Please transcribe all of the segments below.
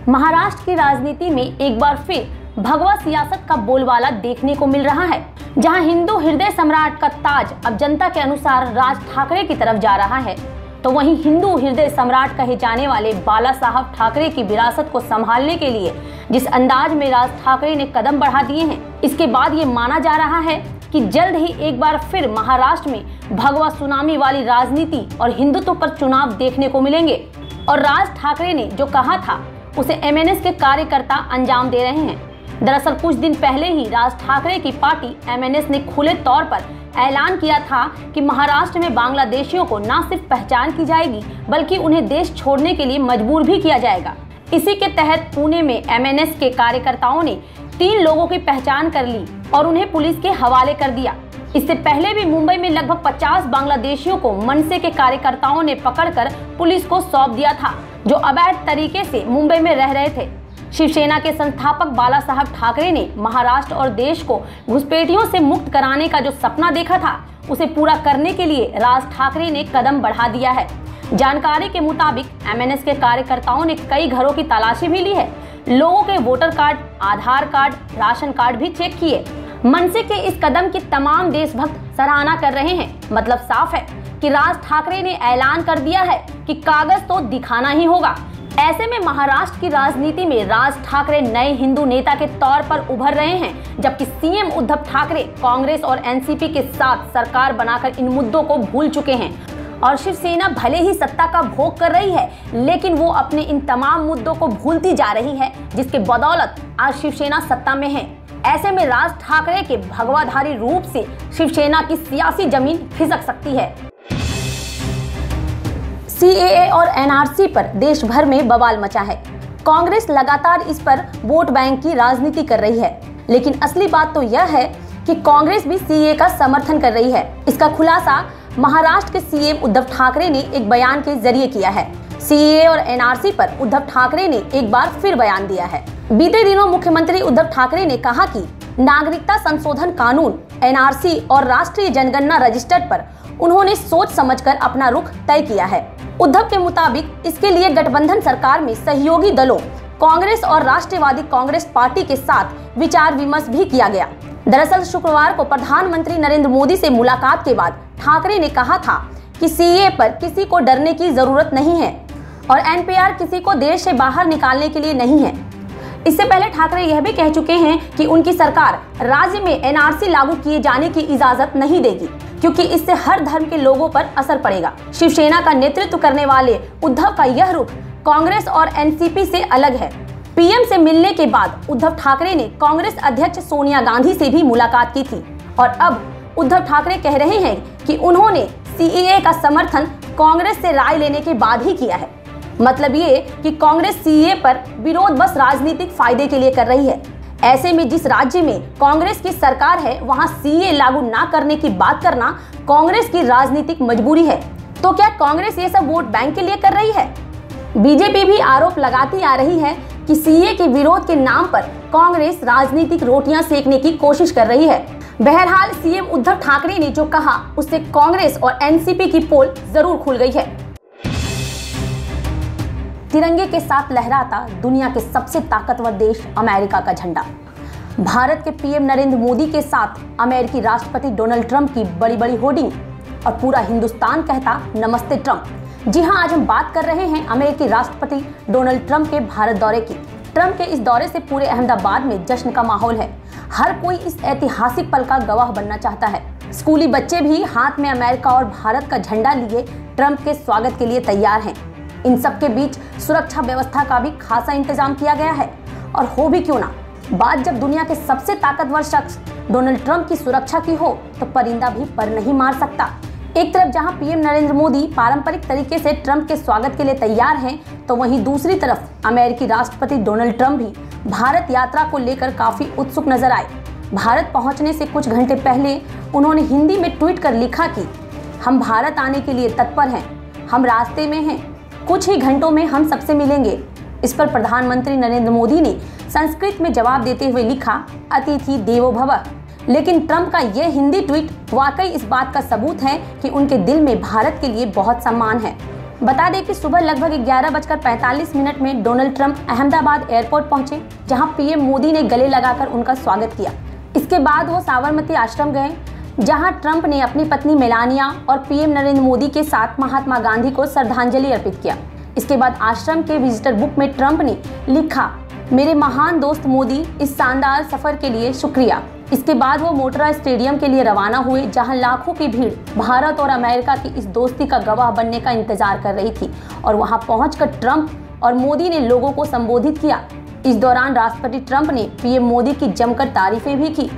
महाराष्ट्र की राजनीति में एक बार फिर भगवा सियासत का बोलबाला देखने को मिल रहा है। जहां हिंदू हृदय सम्राट का ताज अब जनता के अनुसार राज ठाकरे की तरफ जा रहा है, तो वहीं हिंदू हृदय सम्राट कहे जाने वाले बाला साहब ठाकरे की विरासत को संभालने के लिए जिस अंदाज में राज ठाकरे ने कदम बढ़ा दिए हैं, इसके बाद ये माना जा रहा है कि जल्द ही एक बार फिर महाराष्ट्र में भगवा सुनामी वाली राजनीति और हिंदुत्व पर चुनाव देखने को मिलेंगे। और राज ठाकरे ने जो कहा था उसे एमएनएस के कार्यकर्ता अंजाम दे रहे हैं। दरअसल कुछ दिन पहले ही राज ठाकरे की पार्टी एमएनएस ने खुले तौर पर ऐलान किया था कि महाराष्ट्र में बांग्लादेशियों को न सिर्फ पहचान की जाएगी बल्कि उन्हें देश छोड़ने के लिए मजबूर भी किया जाएगा। इसी के तहत पुणे में एमएनएस के कार्यकर्ताओं ने 3 लोगों की पहचान कर ली और उन्हें पुलिस के हवाले कर दिया। इससे पहले भी मुंबई में लगभग 50 बांग्लादेशियों को मनसे के कार्यकर्ताओं ने पकड़कर पुलिस को सौंप दिया था, जो अवैध तरीके से मुंबई में रह रहे थे। शिवसेना के संस्थापक बाला साहब ठाकरे ने महाराष्ट्र और देश को घुसपैठियों से मुक्त कराने का जो सपना देखा था, उसे पूरा करने के लिए राज ठाकरे ने कदम बढ़ा दिया है। जानकारी के मुताबिक एमएनएस के कार्यकर्ताओं ने कई घरों की तलाशी भी ली है, लोगों के voter card, Aadhaar card, ration card भी चेक किए। मनसे के इस कदम की तमाम देशभक्त सराहना कर रहे हैं। मतलब साफ है कि राज ठाकरे ने ऐलान कर दिया है कि कागज तो दिखाना ही होगा। ऐसे में महाराष्ट्र की राजनीति में राज ठाकरे नए हिंदू नेता के तौर पर उभर रहे हैं, जबकि सीएम उद्धव ठाकरे कांग्रेस और एनसीपी के साथ सरकार बनाकर इन मुद्दों को भूल चुके हैं। और शिवसेना भले ही सत्ता का भोग कर रही है, लेकिन वो अपने इन तमाम मुद्दों को भूलती जा रही है, जिसके बदौलत आज शिवसेना सत्ता में है। ऐसे में राज ठाकरे के भगवाधारी रूप से शिवसेना की सियासी जमीन खिसक सकती है। सीएए और एनआरसी पर देश भर में बवाल मचा है। कांग्रेस लगातार इस पर वोट बैंक की राजनीति कर रही है, लेकिन असली बात तो यह है कि कांग्रेस भी सीएए का समर्थन कर रही है। इसका खुलासा महाराष्ट्र के सीएम उद्धव ठाकरे ने एक बयान के जरिए किया है। सीएए और एनआरसी पर उद्धव ठाकरे ने एक बार फिर बयान दिया है। बीते दिनों मुख्यमंत्री उद्धव ठाकरे ने कहा कि नागरिकता संशोधन कानून, एनआरसी और राष्ट्रीय जनगणना रजिस्टर पर उन्होंने सोच समझकर अपना रुख तय किया है। उद्धव के मुताबिक इसके लिए गठबंधन सरकार में सहयोगी दलों कांग्रेस और राष्ट्रवादी कांग्रेस पार्टी के साथ विचार विमर्श भी किया गया। दरअसल शुक्रवार को प्रधानमंत्री नरेंद्र मोदी से मुलाकात के बाद ठाकरे ने कहा था कि सीएए पर किसी को डरने की जरूरत नहीं है और एनपीआर किसी को देश से बाहर निकालने के लिए नहीं है। इससे पहले ठाकरे यह भी कह चुके हैं कि उनकी सरकार राज्य में एनआरसी लागू किए जाने की इजाजत नहीं देगी, क्योंकि इससे हर धर्म के लोगों पर असर पड़ेगा। शिवसेना का नेतृत्व करने वाले उद्धव का यह रुख कांग्रेस और एनसीपी से अलग है। पीएम से मिलने के बाद उद्धव ठाकरे ने कांग्रेस अध्यक्ष सोनिया गांधी से भी मुलाकात की थी और अब उद्धव ठाकरे कह रहे हैं कि उन्होंने सीएए का समर्थन कांग्रेस से राय लेने के बाद ही किया है। मतलब ये कि कांग्रेस सीएए पर विरोध बस राजनीतिक फायदे के लिए कर रही है। ऐसे में जिस राज्य में कांग्रेस की सरकार है, वहां सीएए लागू ना करने की बात करना कांग्रेस की राजनीतिक मजबूरी है। तो क्या कांग्रेस ये सब वोट बैंक के लिए कर रही है? बीजेपी भी आरोप लगाती आ रही है कि सीएए के विरोध के नाम पर कांग्रेस राजनीतिक रोटियां सेकने की कोशिश कर रही है। बहरहाल सीएम उद्धव ठाकरे ने जो कहा उससे कांग्रेस और एनसीपी की पोल जरूर खुल गई है। तिरंगे के साथ लहराता दुनिया के सबसे ताकतवर देश अमेरिका का झंडा। भारत के पीएम नरेंद्र मोदी के साथ अमेरिकी राष्ट्रपति डोनाल्ड ट्रंप की बड़ी बड़ी होर्डिंग और पूरा हिंदुस्तान कहता नमस्ते ट्रंप। जी हां, आज हम बात कर रहे हैं अमेरिकी राष्ट्रपति डोनाल्ड ट्रंप के भारत दौरे की। ट्रंप के इस दौरे से पूरे अहमदाबाद में जश्न का माहौल है। हर कोई इस ऐतिहासिक पल का गवाह बनना चाहता है। स्कूली बच्चे भी हाथ में अमेरिका और भारत का झंडा लिए ट्रंप के स्वागत के लिए तैयार हैं। इन सब के बीच सुरक्षा व्यवस्था का भी खासा इंतजाम किया गया है। और हो भी क्यों ना, बात जब दुनिया के सबसे ताकतवर शख्स डोनाल्ड ट्रंप की सुरक्षा की हो तो परिंदा भी पर नहीं मार सकता। एक तरफ जहां पीएम नरेंद्र मोदी पारंपरिक तरीके से ट्रंप के स्वागत के लिए तैयार हैं, तो वहीं दूसरी तरफ अमेरिकी राष्ट्रपति डोनाल्ड ट्रंप भी भारत यात्रा को लेकर काफी उत्सुक नजर आए। भारत पहुंचने से कुछ घंटे पहले उन्होंने हिंदी में ट्वीट कर लिखा कि हम भारत आने के लिए तत्पर हैं, हम रास्ते में हैं, कुछ ही घंटों में हम सबसे मिलेंगे। इस पर प्रधानमंत्री नरेंद्र मोदी ने संस्कृत में जवाब देते हुए लिखा, अतिथि देवो भव। लेकिन ट्रंप का यह हिंदी ट्वीट वाकई इस बात का सबूत है कि उनके दिल में भारत के लिए बहुत सम्मान है। बता दें कि सुबह लगभग 11:45 में डोनाल्ड ट्रंप अहमदाबाद एयरपोर्ट पहुंचे, जहां पीएम मोदी ने गले लगाकर उनका स्वागत किया। इसके बाद वो साबरमती आश्रम गए, जहां ट्रंप ने अपनी पत्नी मेलानिया और पीएम नरेंद्र मोदी के साथ महात्मा गांधी को श्रद्धांजलि अर्पित किया। इसके बाद आश्रम के विजिटर बुक में ट्रंप ने लिखा, मेरे महान दोस्त मोदी, इस शानदार सफर के लिए शुक्रिया। इसके बाद वो मोटेरा स्टेडियम के लिए रवाना हुए, जहां लाखों की भीड़ भारत और अमेरिका की इस दोस्ती का गवाह बनने का इंतजार कर रही थी और वहां पहुंचकर ट्रंप और मोदी ने लोगों को संबोधित किया। इस दौरान राष्ट्रपति ट्रंप ने पीएम मोदी की जमकर तारीफें भी की।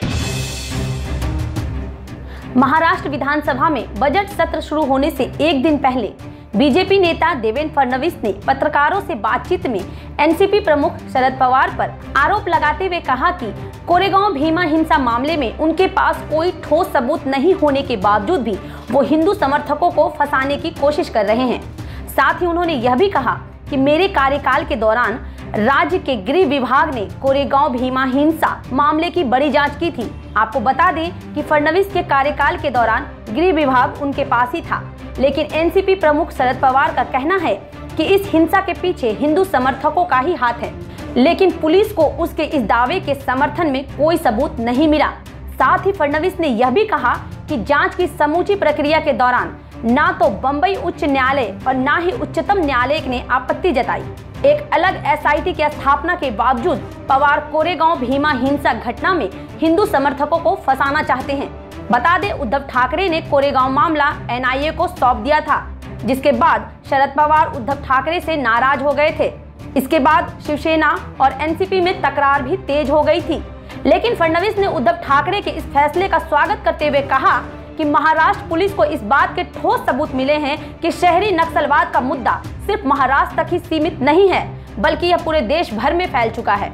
महाराष्ट्र विधानसभा में बजट सत्र शुरू होने से एक दिन पहले बीजेपी नेता देवेंद्र फडणवीस ने पत्रकारों से बातचीत में एनसीपी प्रमुख शरद पवार पर आरोप लगाते हुए कहा कि कोरेगांव भीमा हिंसा मामले में उनके पास कोई ठोस सबूत नहीं होने के बावजूद भी वो हिंदू समर्थकों को फंसाने की कोशिश कर रहे हैं। साथ ही उन्होंने यह भी कहा कि मेरे कार्यकाल के दौरान राज्य के गृह विभाग ने कोरेगांव भीमा हिंसा मामले की बड़ी जांच की थी। आपको बता दें कि फडणवीस के कार्यकाल के दौरान गृह विभाग उनके पास ही था, लेकिन एनसीपी प्रमुख शरद पवार का कहना है कि इस हिंसा के पीछे हिंदू समर्थकों का ही हाथ है, लेकिन पुलिस को उसके इस दावे के समर्थन में कोई सबूत नहीं मिला। साथ ही फडणवीस ने यह भी कहा कि जांच की समूची प्रक्रिया के दौरान ना तो बंबई उच्च न्यायालय और ना ही उच्चतम न्यायालय ने आपत्ति जताई। एक अलग एसआईटी की स्थापना के बावजूद पवार कोरेगांव भीमा हिंसा घटना में हिंदू समर्थकों को फंसाना चाहते हैं। बता दें, उद्धव ठाकरे ने कोरेगांव मामला एनआईए को सौंप दिया था, जिसके बाद शरद पवार उद्धव ठाकरे से नाराज हो गए थे। इसके बाद शिवसेना और एनसीपी में तकरार भी तेज हो गई थी, लेकिन फडणवीस ने उद्धव ठाकरे के इस फैसले का स्वागत करते हुए कहा कि महाराष्ट्र पुलिस को इस बात के ठोस सबूत मिले हैं कि शहरी नक्सलवाद का मुद्दा सिर्फ महाराष्ट्र तक ही सीमित नहीं है, बल्कि यह पूरे देश भर में फैल चुका है।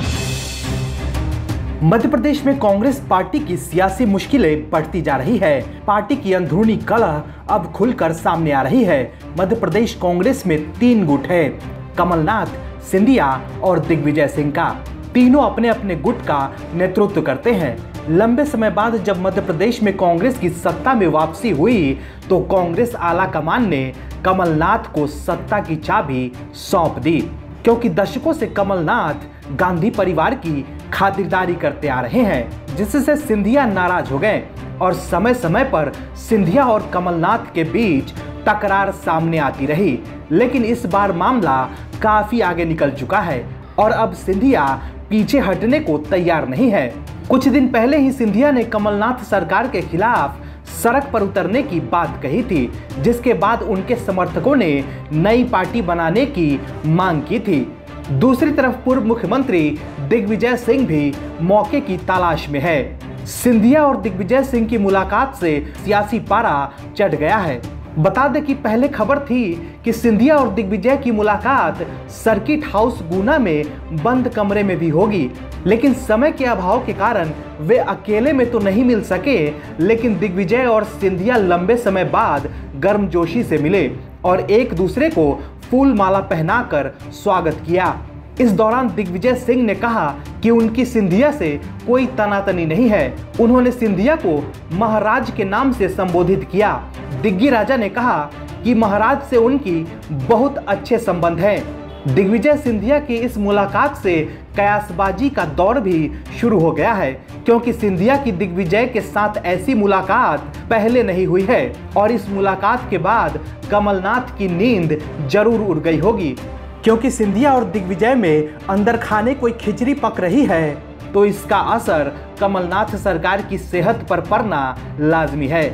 मध्य प्रदेश में कांग्रेस पार्टी की सियासी मुश्किलें बढ़ती जा रही है। पार्टी की अंदरूनी कलह अब खुलकर सामने आ रही है। मध्य प्रदेश कांग्रेस में 3 गुट है, कमलनाथ, सिंधिया और दिग्विजय सिंह का। तीनों अपने अपने गुट का नेतृत्व करते हैं। लंबे समय बाद जब मध्य प्रदेश में कांग्रेस की सत्ता में वापसी हुई तो कांग्रेस आला कमान ने कमलनाथ को सत्ता की चाबी सौंप दी, क्योंकि दशकों से कमलनाथ गांधी परिवार की खातिरदारी करते आ रहे हैं, जिससे सिंधिया नाराज हो गए और समय समय पर सिंधिया और कमलनाथ के बीच तकरार सामने आती रही। लेकिन इस बार मामला काफी आगे निकल चुका है और अब सिंधिया पीछे हटने को तैयार नहीं है। कुछ दिन पहले ही सिंधिया ने कमलनाथ सरकार के खिलाफ सड़क पर उतरने की बात कही थी, जिसके बाद उनके समर्थकों ने नई पार्टी बनाने की मांग की थी। दूसरी तरफ पूर्व मुख्यमंत्री दिग्विजय सिंह भी मौके की तलाश में है। सिंधिया और दिग्विजय सिंह की मुलाकात से सियासी पारा चढ़ गया है। बता दें कि पहले खबर थी कि सिंधिया और दिग्विजय की मुलाकात सर्किट हाउस गुना में बंद कमरे में भी होगी, लेकिन समय के अभाव के कारण वे अकेले में तो नहीं मिल सके। लेकिन दिग्विजय और सिंधिया लंबे समय बाद गर्मजोशी से मिले और एक दूसरे को फूल माला पहनाकर स्वागत किया। इस दौरान दिग्विजय सिंह ने कहा कि उनकी सिंधिया से कोई तनातनी नहीं है। उन्होंने सिंधिया को महाराज के नाम से संबोधित किया। दिग्गी राजा ने कहा कि महाराज से उनकी बहुत अच्छे संबंध हैं। दिग्विजय सिंधिया की इस मुलाकात से कयासबाजी का दौर भी शुरू हो गया है, क्योंकि सिंधिया की दिग्विजय के साथ ऐसी मुलाकात पहले नहीं हुई है और इस मुलाकात के बाद कमलनाथ की नींद जरूर उड़ गई होगी, क्योंकि सिंधिया और दिग्विजय में अंदर खाने कोई खिचड़ी पक रही है तो इसका असर कमलनाथ सरकार की सेहत पर पड़ना लाजमी है।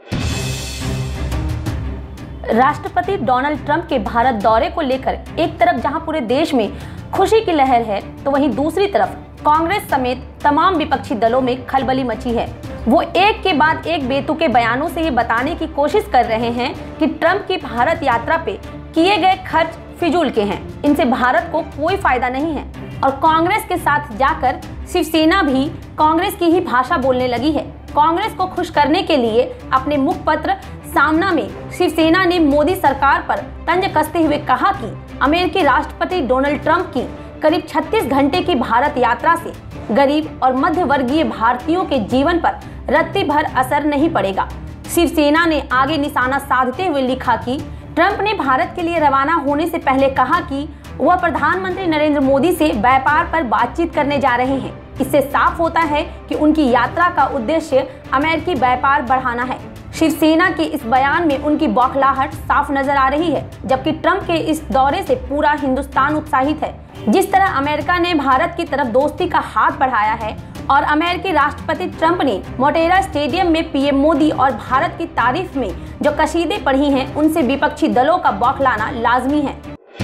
राष्ट्रपति डोनाल्ड ट्रंप के भारत दौरे को लेकर एक तरफ जहां पूरे देश में खुशी की लहर है, तो वहीं दूसरी तरफ कांग्रेस समेत तमाम विपक्षी दलों में खलबली मची है। वो एक के बाद एक बेतुके बयानों से ये बताने की कोशिश कर रहे हैं कि ट्रंप की भारत यात्रा पे किए गए खर्च फिजूल के हैं, इनसे भारत को कोई फायदा नहीं है। और कांग्रेस के साथ जाकर शिवसेना भी कांग्रेस की ही भाषा बोलने लगी है। कांग्रेस को खुश करने के लिए अपने मुखपत्र सामना में शिवसेना ने मोदी सरकार पर तंज कसते हुए कहा कि अमेरिकी राष्ट्रपति डोनाल्ड ट्रंप की करीब 36 घंटे की भारत यात्रा से गरीब और मध्य वर्गीय भारतीयों के जीवन पर रत्ती भर असर नहीं पड़ेगा। शिवसेना ने आगे निशाना साधते हुए लिखा कि ट्रंप ने भारत के लिए रवाना होने से पहले कहा कि वह प्रधानमंत्री नरेंद्र मोदी से व्यापार पर बातचीत करने जा रहे हैं। इससे साफ होता है कि उनकी यात्रा का उद्देश्य अमेरिकी व्यापार बढ़ाना है। शिवसेना के इस बयान में उनकी बौखलाहट साफ नजर आ रही है, जबकि ट्रंप के इस दौरे से पूरा हिंदुस्तान उत्साहित है। जिस तरह अमेरिका ने भारत की तरफ दोस्ती का हाथ बढ़ाया है और अमेरिकी राष्ट्रपति ट्रंप ने मोटेरा स्टेडियम में पीएम मोदी और भारत की तारीफ में जो कसीदे पढ़ी हैं, उनसे विपक्षी दलों का बौखलाना लाजमी है।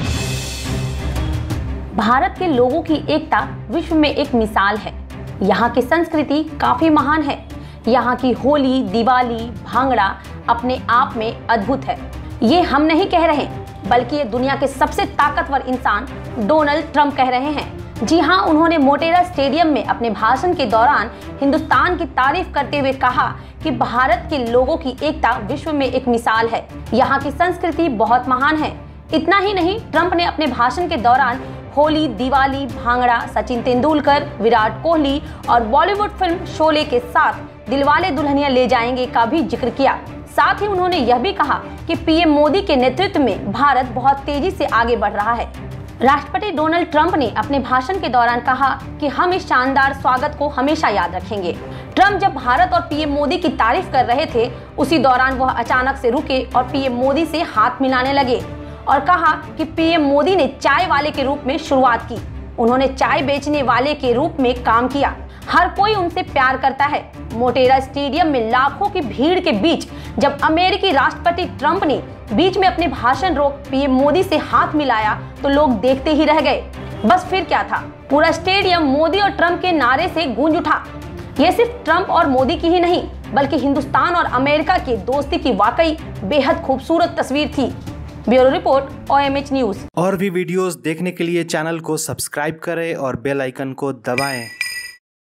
भारत के लोगों की एकता विश्व में एक मिसाल है। यहाँ की संस्कृति काफी महान है। यहाँ की होली, दिवाली, भांगड़ा अपने आप में अद्भुत है। ये हम नहीं कह रहे, बल्कि ये दुनिया के सबसे ताकतवर इंसान डोनाल्ड ट्रंप कह रहे हैं। जी हाँ, उन्होंने मोटेरा स्टेडियम में अपने भाषण के दौरान हिंदुस्तान की तारीफ करते हुए कहा कि भारत के लोगों की एकता विश्व में एक मिसाल है। यहाँ की संस्कृति बहुत महान है। इतना ही नहीं, ट्रंप ने अपने भाषण के दौरान होली, दिवाली, भांगड़ा, सचिन तेंदुलकर, विराट कोहली और बॉलीवुड फिल्म शोले के साथ दिलवाले दुल्हनिया ले जाएंगे का भी जिक्र किया। साथ ही उन्होंने यह भी कहा कि पीएम मोदी के नेतृत्व में भारत बहुत तेजी से आगे बढ़ रहा है। राष्ट्रपति डोनाल्ड ट्रंप ने अपने भाषण के दौरान कहा कि हम इस शानदार स्वागत को हमेशा याद रखेंगे। ट्रंप जब भारत और पीएम मोदी की तारीफ कर रहे थे, उसी दौरान वह अचानक से रुके और पीएम मोदी से हाथ मिलाने लगे और कहा कि पीएम मोदी ने चाय वाले के रूप में शुरुआत की। उन्होंने चाय बेचने वाले के रूप में काम किया। हर कोई उनसे प्यार करता है। मोटेरा स्टेडियम में लाखों की भीड़ के बीच जब अमेरिकी राष्ट्रपति ट्रंप ने बीच में अपने भाषण रोक पीएम मोदी से हाथ मिलाया तो लोग देखते ही रह गए। बस फिर क्या था, पूरा स्टेडियम मोदी और ट्रंप के नारे से गूंज उठा। ये सिर्फ ट्रंप और मोदी की ही नहीं, बल्कि हिंदुस्तान और अमेरिका की दोस्ती की वाकई बेहद खूबसूरत तस्वीर थी। Bureau report, OMH news. और भी वीडियोस देखने के लिए चैनल को सब्सक्राइब करें और बेल आइकन को दबाएं।